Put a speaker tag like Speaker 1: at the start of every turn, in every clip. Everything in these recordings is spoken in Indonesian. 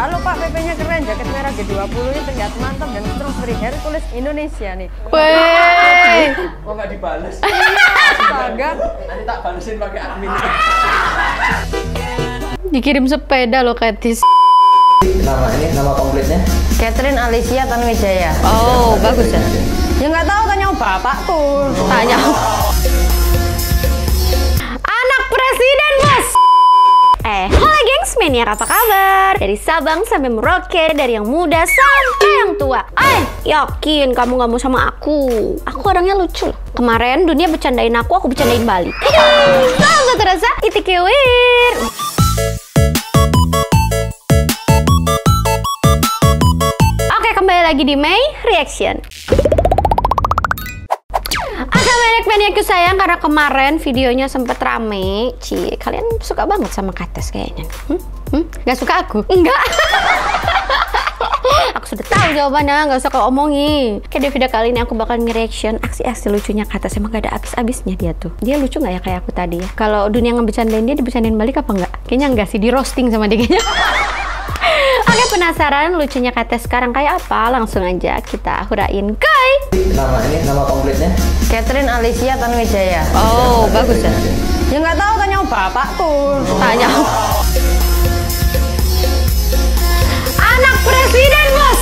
Speaker 1: halo Pak, PP-nya keren, jaket merah G20 ini terlihat mantap dan strawberry Hercules Indonesia nih.
Speaker 2: Weh.
Speaker 3: Kok nggak dibales?
Speaker 1: Astaga.
Speaker 3: Nanti tak balesin pakai admin.
Speaker 2: Dikirim sepeda loh, Katis.
Speaker 3: Nama komplitnya?
Speaker 1: Catherine Alicia Tanuwijaya.
Speaker 2: Oh, bagus ya.
Speaker 1: Ya nggak tahu, tanya bapakku.
Speaker 2: Tanya. Anak presiden, Bos. Halo gengs, Maniak, apa kabar? Dari Sabang sampai Merauke, dari yang muda sampai yang tua. Yakin kamu gak mau sama aku? Aku orangnya lucu loh. Kemarin dunia bercandain aku bercandain Bali. Salam gak terasa, itikewir. Oke, kembali lagi di May Reaction. Agak banyak maniakku sayang karena kemarin videonya sempet rame. Kalian suka banget sama Kates kayaknya. Gak suka aku? Enggak. Aku sudah tahu jawabannya, gak usah kau omongin. Kayak di video kali ini aku bakal nge-reaction aksi-aksi lucunya Kates. Emang gak ada habis-habisnya dia tuh. Dia lucu gak ya kayak aku tadi ya? Kalau dunia ngebecandain dia, dibecandain balik apa enggak? Kayaknya enggak sih, di roasting sama dia kayaknya. Oke, penasaran lucunya Kates sekarang kayak apa? Langsung aja kita hurain, Kai.
Speaker 3: Nama komplitnya?
Speaker 1: Catherine Alicia Tanuwijaya.
Speaker 2: Oh, bagus ya.
Speaker 1: Ya nggak tahu, tanya bapakku.
Speaker 2: Tanya. Anak presiden, Bos.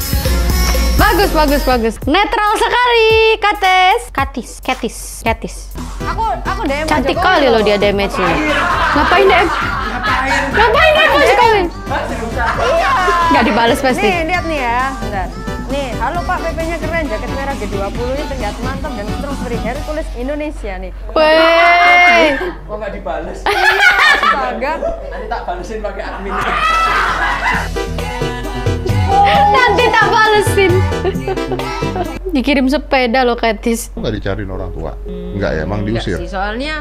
Speaker 2: Bagus. Netral sekali, Kates. Katis.
Speaker 1: Aku DM
Speaker 2: Cantik
Speaker 1: Pak
Speaker 2: kali
Speaker 1: Jokowi
Speaker 2: loh dia damage-nya. Ngapain DM? Ngapain DM Pak Jokowi?
Speaker 1: Iya.
Speaker 2: Nggak dibales pasti.
Speaker 1: Nih, lihat nih ya. Bentar. Nih, halo Pak, PP-nya keren, jaket merah G20 ini terlihat mantap dan strawberry Hercules Indonesia nih.
Speaker 2: Weh.
Speaker 3: Kok nggak dibales?
Speaker 1: Astaga.
Speaker 3: Nanti tak balesin pakai admin.
Speaker 2: Nanti tak balesin. Dikirim sepeda loh, Katis.
Speaker 4: Nggak dicariin orang tua? Enggak ya, emang diusir?
Speaker 5: Enggak sih, soalnya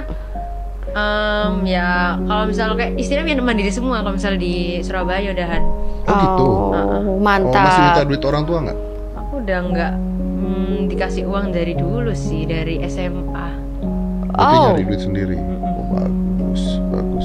Speaker 5: ya kalau misalnya kayak istilahnya mandiri semua kalau misalnya di Surabaya udahan.
Speaker 4: Oh gitu?
Speaker 2: Oh,
Speaker 4: Oh,
Speaker 2: mantap.
Speaker 4: masih minta duit orang tua nggak?
Speaker 5: Aku udah nggak dikasih uang dari dulu sih, dari SMA.
Speaker 4: Berarti
Speaker 2: Oh.
Speaker 4: nyari duit sendiri? Oh, bagus.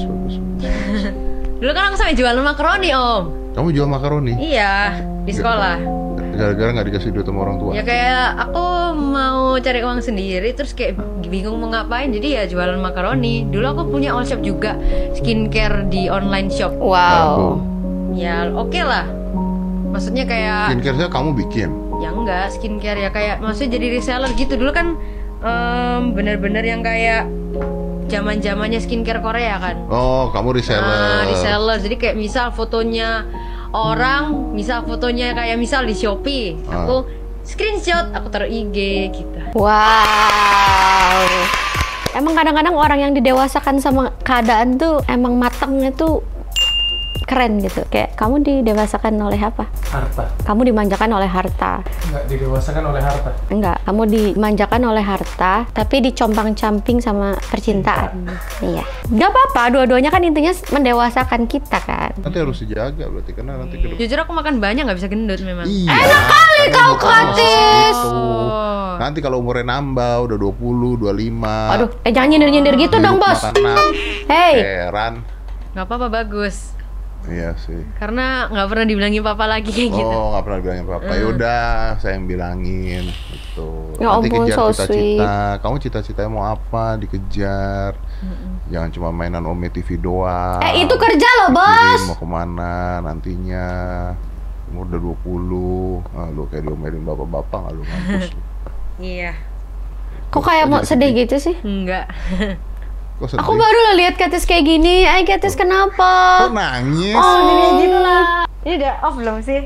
Speaker 5: Dulu kan aku sampai jualan makaroni, Om.
Speaker 4: Kamu jual makaroni?
Speaker 5: Iya, di sekolah.
Speaker 4: Gara-gara nggak dikasih duit sama orang tua?
Speaker 5: Ya kayak aku mau cari uang sendiri, terus kayak bingung mau ngapain, jadi ya jualan makaroni. Dulu aku punya all shop juga, skincare di online shop.
Speaker 2: Wow.
Speaker 5: Ya oke lah. Maksudnya kayak
Speaker 4: Skincare-nya kamu bikin?
Speaker 5: ya enggak, skincare ya kayak maksudnya jadi reseller gitu. Dulu kan bener-bener yang kayak zaman-zamannya skincare Korea kan.
Speaker 4: Oh, kamu reseller?
Speaker 5: Reseller, jadi kayak misal fotonya orang, misal fotonya kayak misal di Shopee, aku screenshot, aku taruh IG gitu.
Speaker 2: Wow. Emang kadang-kadang orang yang didewasakan sama keadaan tuh emang matangnya tuh keren gitu. Kayak kamu didewasakan oleh apa?
Speaker 3: Harta.
Speaker 2: Kamu dimanjakan oleh harta.
Speaker 3: Nggak didewasakan oleh harta.
Speaker 2: Enggak, kamu dimanjakan oleh harta, tapi dicompang-camping sama percintaan. Iya. Gak apa-apa, dua-duanya kan intinya mendewasakan kita kan.
Speaker 4: Nanti harus dijaga berarti, karena nanti ke depan.
Speaker 5: Jujur aku makan banyak nggak bisa gendut memang.
Speaker 4: Iya.
Speaker 2: Enak kali
Speaker 4: karena
Speaker 2: kau,
Speaker 4: bukan masalah
Speaker 2: Katis.
Speaker 4: itu. Nanti kalau umurnya nambah, udah 20, 25.
Speaker 2: Aduh, jangan nyindir-nyindir gitu dong, Bos. Hey.
Speaker 4: Heran.
Speaker 5: Nggak apa-apa, bagus.
Speaker 4: Iya sih.
Speaker 5: Karena nggak pernah dibilangin papa lagi kayak gitu.
Speaker 4: Oh, nggak pernah bilangin apa-apa. Yaudah, saya yang bilangin. Gitu.
Speaker 2: Ya
Speaker 4: Nanti
Speaker 2: ampun,
Speaker 4: kejar
Speaker 2: so
Speaker 4: cita-cita. Kamu cita-citanya mau apa? Dikejar. Jangan cuma mainan Ome TV doang.
Speaker 2: Itu kerja loh,
Speaker 4: Pikirin
Speaker 2: Bos.
Speaker 4: mau kemana nantinya. Umur udah 20. Lu kayak diomelin bapak-bapak nggak lu ngampus.
Speaker 5: Iya.
Speaker 2: Kok kayak mau sedih gitu sih?
Speaker 5: Enggak.
Speaker 4: Kok sedih?
Speaker 2: Aku baru lah lihat Katis kayak gini. Katis kenapa?
Speaker 4: Kok nangis?
Speaker 1: Jadi gitu lah. Ini udah off belum sih?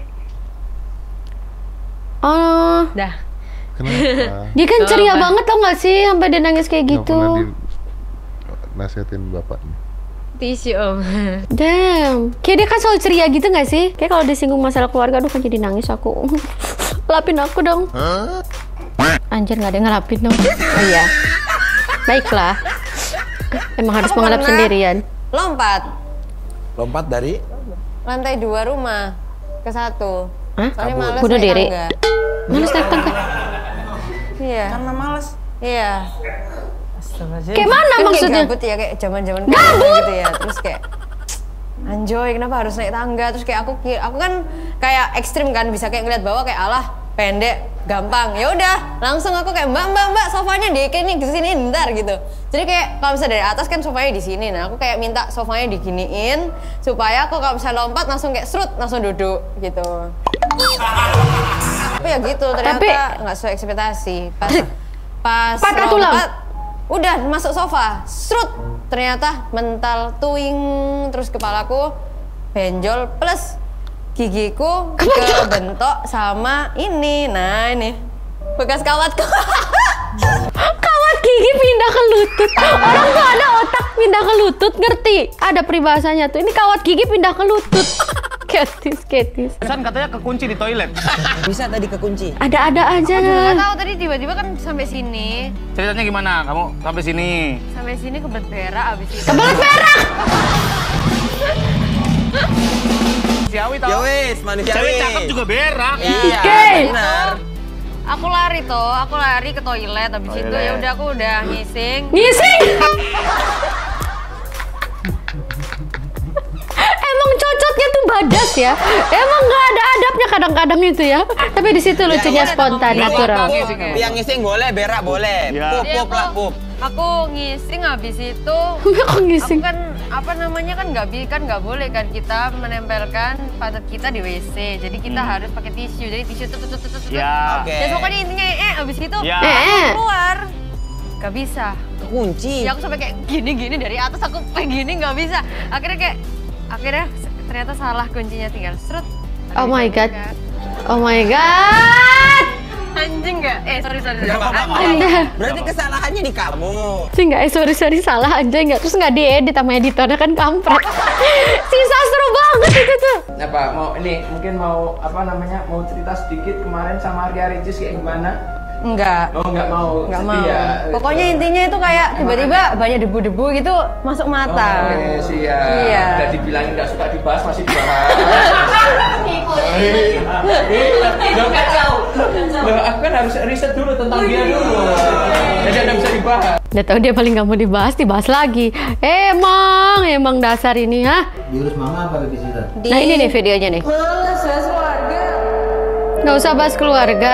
Speaker 2: Oh,
Speaker 5: Dah.
Speaker 4: Kenapa?
Speaker 2: dia kan ceria
Speaker 5: Apa?
Speaker 2: banget tau gak sih sampai dia nangis kayak
Speaker 4: Nggak
Speaker 2: gitu.
Speaker 4: pernah nasihatin bapaknya.
Speaker 5: Tisu, Om.
Speaker 2: Damn, kayak dia kan selalu ceria gitu gak sih? Kayak kalau disinggung masalah keluarga, aduh kan jadi nangis aku. Lapin aku dong. Anjir, gak ada yang ngelapin dong. Oh iya. Baiklah. Emang harus
Speaker 1: Aku
Speaker 2: mengelap
Speaker 1: pernah
Speaker 2: sendirian.
Speaker 3: Lompat dari?
Speaker 1: Lantai 2 rumah ke 1.
Speaker 2: Hah?
Speaker 1: Soalnya males
Speaker 2: Bunuh
Speaker 1: naik
Speaker 2: diri?
Speaker 1: tangga.
Speaker 2: Males naik tangga.
Speaker 1: Iya.
Speaker 3: Karena males.
Speaker 1: Iya.
Speaker 3: Astagfirullahaladzim.
Speaker 2: Kayak mana
Speaker 1: Kan
Speaker 2: maksudnya?
Speaker 1: kayak gabut ya, kayak zaman-zaman
Speaker 2: Gabut?
Speaker 1: gitu ya. Terus kayak anjoy kenapa harus naik tangga, terus kayak aku kan kayak ekstrim kan, bisa kayak ngeliat bawah kayak alah pendek gampang, ya udah langsung aku kayak mbak sofanya di sini ntar gitu. Jadi kayak kalau misalnya dari atas kan sofanya di sini, nah aku kayak minta sofanya diginiin supaya aku kalau misalnya lompat langsung kayak serut langsung duduk gitu. Tapi ya gitu ternyata nggak sesuai ekspektasi. Pas lompat udah masuk sofa, serut ternyata mental tuing, terus kepalaku benjol plus gigiku kebentok sama ini. Nah ini bekas kawatku.
Speaker 2: Kawat gigi pindah ke lutut. Orang tuh ada otak pindah ke lutut, ngerti? Ada peribahasanya tuh. Ini kawat gigi pindah ke lutut. Ketis.
Speaker 6: Pesan katanya kekunci di toilet.
Speaker 3: Bisa tadi kekunci.
Speaker 2: Ada aja.
Speaker 5: Aku juga nggak tahu tadi tiba-tiba kan sampai sini.
Speaker 6: Ceritanya gimana? Kamu sampai sini?
Speaker 5: Sampai sini kebelet berak abis itu.
Speaker 2: Kebelet berak.
Speaker 6: Siawi tau?
Speaker 3: Ya wis, manusia.
Speaker 6: Cewek cakep juga berak.
Speaker 3: Iya,
Speaker 2: Oke.
Speaker 3: benar.
Speaker 5: Aku lari ke toilet abis itu ya udah aku udah ngising.
Speaker 2: Emang cocoknya tuh badas ya. Emang nggak ada adabnya kadang-kadang itu ya. Tapi di situ lucunya spontan, natural.
Speaker 3: Yang ngising boleh, berak boleh.
Speaker 6: Ya.
Speaker 3: Pup lah, pup.
Speaker 5: Aku ngising habis itu.
Speaker 2: Kok ngising?
Speaker 5: Aku kan apa namanya kan nggak boleh kan kita menempelkan pantat kita di WC. Jadi kita harus pakai tisu. Jadi tisu tutut.
Speaker 6: Ya.
Speaker 3: Oke.
Speaker 5: Dan pokoknya intinya abis itu
Speaker 6: Ya.
Speaker 5: aku keluar. Gak bisa.
Speaker 3: Kunci.
Speaker 5: Ya aku sampai kayak gini dari atas aku kayak gini nggak bisa. Akhirnya ternyata salah kuncinya, tinggal serut.
Speaker 2: Oh my god. Oh my god.
Speaker 5: Anjing nggak? Sorry.
Speaker 3: Gak apa-apa.
Speaker 2: Anda.
Speaker 3: Berarti kesalahannya di kamu.
Speaker 2: Sih nggak, sorry salah aja nggak. Terus nggak diedit sama editornya kan kampret. Sisa seru banget itu tuh.
Speaker 3: Apa mau ini mungkin mau apa namanya mau cerita sedikit kemarin sama Arya Ricis kayak gimana?
Speaker 1: Enggak.
Speaker 3: Oh nggak mau.
Speaker 1: Nggak
Speaker 3: sedih
Speaker 1: mau.
Speaker 3: ya?
Speaker 1: Pokoknya intinya itu kayak tiba-tiba banyak debu-debu gitu masuk mata.
Speaker 3: Oh iya sih ya.
Speaker 1: Iya.
Speaker 3: Udah dibilangin nggak suka dibahas masih dibahas. Loh, aku kan harus riset dulu tentang dia dulu. Jadi ada bisa dibahas.
Speaker 2: Udah tahu dia paling nggak mau dibahas lagi. Emang dasar ini, hah?
Speaker 7: Diurus mama apa di situ?
Speaker 2: Nah ini nih videonya nih.
Speaker 1: Males bahas keluarga.
Speaker 2: Nggak usah bahas keluarga.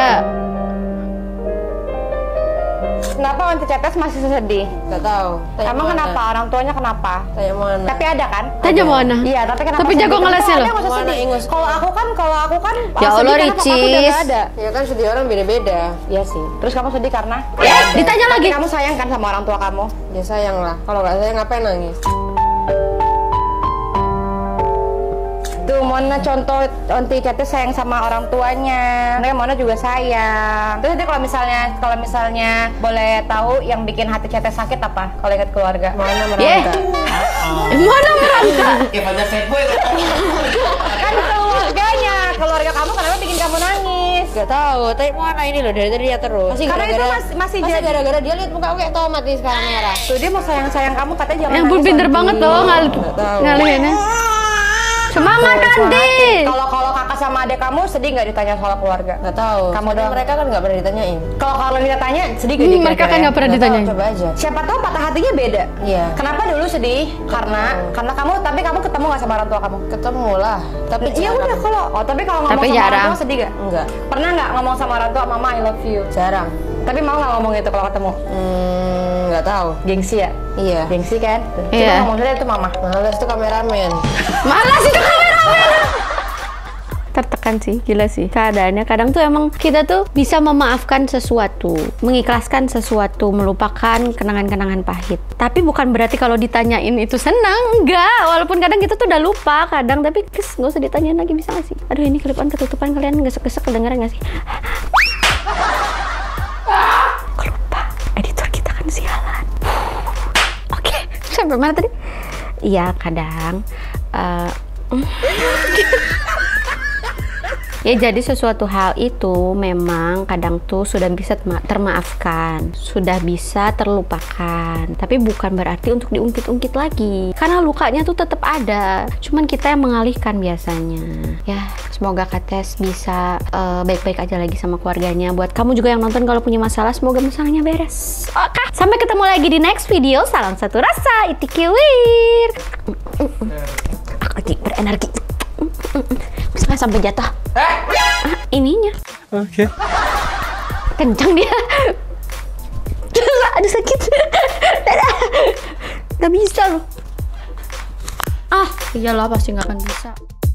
Speaker 8: Kenapa anti cetes masih sedih?
Speaker 1: Gak tahu.
Speaker 8: Emang kenapa? Orang tuanya kenapa?
Speaker 1: Tanya mana?
Speaker 8: Tapi ada kan?
Speaker 2: Tanya mana?
Speaker 8: Iya, tapi kenapa?
Speaker 2: Tapi jago ngelesnya loh.
Speaker 1: Mana ingus?
Speaker 8: Kalau aku kan
Speaker 2: Ya Allah,
Speaker 8: sedih karena papa aku udah
Speaker 2: Ricis.
Speaker 8: nggak ada.
Speaker 1: Ya kan sedih orang beda-beda.
Speaker 8: Iya sih. Terus kamu sedih karena?
Speaker 2: Ditanya lagi.
Speaker 8: Kamu sayang kan sama orang tua kamu?
Speaker 1: Ya sayang lah. Kalau nggak sayang ngapain nangis?
Speaker 8: Tuh Mona contoh anti cetes sayang sama orang tuanya. Nah, Mona juga sayang. Terus nanti kalau misalnya boleh tahu yang bikin hati cetes sakit apa? Kalau ingat keluarga?
Speaker 1: Mana
Speaker 2: Ye.
Speaker 1: merangkak?
Speaker 2: Mana merangkak?
Speaker 3: Kayak banyak fake boy.
Speaker 8: Kan keluarga kamu kenapa bikin kamu nangis?
Speaker 1: Gak tahu. Tapi mana ini loh dari tadi dia terus.
Speaker 8: Karena itu masih jadi
Speaker 1: gara-gara dia lihat muka aku kayak tomat nih sekarang merah.
Speaker 8: tuh dia mau sayang banget katanya jangan
Speaker 2: Yang pun
Speaker 8: nangis,
Speaker 2: pinter
Speaker 8: Andi.
Speaker 2: banget tuh ngalihinnya. Semangat Andi.
Speaker 8: Kalau kakak sama adik kamu sedih nggak ditanya soal keluarga?
Speaker 1: Gak tahu.
Speaker 8: Kamu
Speaker 1: Soalnya
Speaker 8: doang.
Speaker 1: mereka kan nggak pernah ditanyain.
Speaker 8: Kalau kita tanya sedih gak dia?
Speaker 2: Mereka kan
Speaker 8: kira-kira?
Speaker 2: nggak pernah
Speaker 1: Nggak
Speaker 2: ditanya.
Speaker 1: tahu, coba aja.
Speaker 8: Siapa tahu patah hatinya beda.
Speaker 1: Iya.
Speaker 8: Kenapa dulu sedih? Karena kamu ketemu nggak sama orang tua kamu?
Speaker 1: Ketemu lah. Tapi
Speaker 8: Iya
Speaker 1: jarang.
Speaker 8: udah tapi kalau ngomong
Speaker 2: Tapi
Speaker 8: sama
Speaker 2: jarang.
Speaker 8: orang tua sedih gak?
Speaker 1: Enggak.
Speaker 8: Pernah nggak ngomong sama orang tua mama I love you?
Speaker 1: Jarang.
Speaker 8: Tapi mau nggak ngomong itu kalau ketemu?
Speaker 1: Nggak tahu.
Speaker 8: Gengsi ya?
Speaker 1: Iya.
Speaker 8: Gengsi kan?
Speaker 2: Iya.
Speaker 8: Coba ngomong saja itu mama.
Speaker 1: Males tuh kameramen.
Speaker 2: Malas itu kameramen. Tertekan sih, gila sih keadaannya. Kadang tuh emang kita tuh bisa memaafkan sesuatu, mengikhlaskan sesuatu, melupakan kenangan-kenangan pahit. Tapi bukan berarti kalau ditanyain itu senang, enggak. Walaupun kadang kita tuh udah lupa kadang, tapi nggak usah ditanyain lagi, bisa nggak sih? Aduh ini kelipan ketutupan, kalian gesek-gesek kedengeran nggak sih? Kelupa, editor kita kan sialan. Oke, sampai mana tadi? Iya kadang. Ya jadi sesuatu hal itu memang kadang tuh sudah bisa termaafkan, sudah bisa terlupakan. Tapi bukan berarti untuk diungkit-ungkit lagi. Karena lukanya tuh tetap ada. Cuman kita yang mengalihkan biasanya. Ya, semoga Kates bisa baik-baik aja lagi sama keluarganya. Buat kamu juga yang nonton kalau punya masalah, semoga masalahnya beres. Oke, sampai ketemu lagi di next video. Salam satu rasa, Iti Kiwir. berenergi. Bisa nggak sampai jatuh? Ininya.
Speaker 3: Oke.
Speaker 2: Kencang dia. Aduh sakit. Gak bisa loh. Iyalah pasti nggak akan bisa.